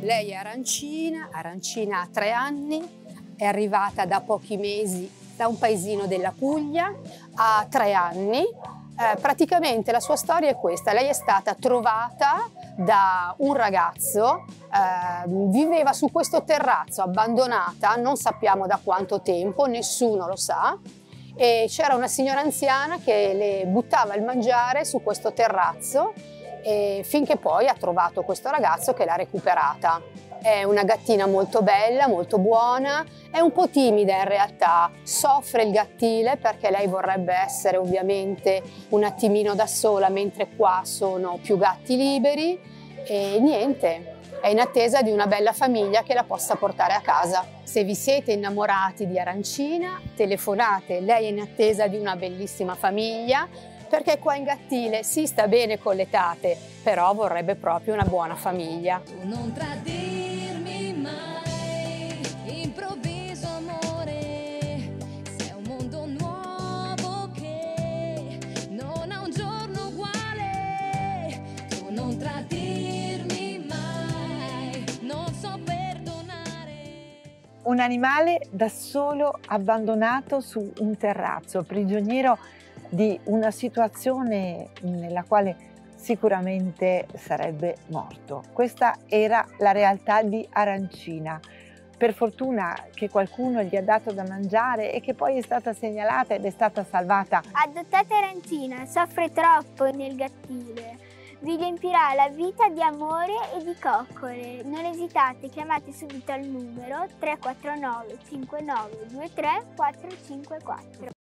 Lei è Arancina, Arancina ha 3 anni, è arrivata da pochi mesi da un paesino della Puglia, ha 3 anni. Praticamente la sua storia è questa: lei è stata trovata da un ragazzo, viveva su questo terrazzo abbandonata, non sappiamo da quanto tempo, nessuno lo sa, e c'era una signora anziana che le buttava il mangiare su questo terrazzo finché poi ha trovato questo ragazzo che l'ha recuperata. È una gattina molto bella, molto buona, è un po' timida in realtà, soffre il gattile perché lei vorrebbe essere ovviamente un attimino da sola, mentre qua sono più gatti liberi e niente, è in attesa di una bella famiglia che la possa portare a casa. Se vi siete innamorati di Arancina, telefonate, lei è in attesa di una bellissima famiglia, perché qua in Gattile si sta bene con le tate, però vorrebbe proprio una buona famiglia. Non tradirmi mai, improvviso amore, sei un mondo nuovo che non ha un giorno uguale. Tu non tradirmi mai, non so perdonare. Un animale da solo, abbandonato su un terrazzo, prigioniero di una situazione nella quale sicuramente sarebbe morto. Questa era la realtà di Arancina. Per fortuna che qualcuno gli ha dato da mangiare e che poi è stata segnalata ed è stata salvata. Adottate Arancina, soffre troppo nel Gattile. Vi riempirà la vita di amore e di coccole. Non esitate, chiamate subito al numero 349 5923 454.